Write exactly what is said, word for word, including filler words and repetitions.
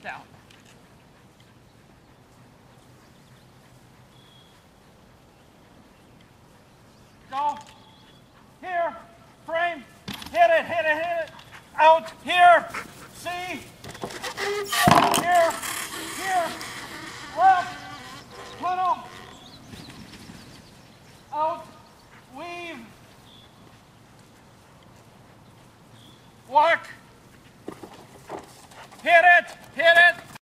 down. Go. Here. Frame. Hit it, hit it, hit it. Out. Here. See. Here. Here. Left. Tunnel. Out. Weave. Walk. Hit it.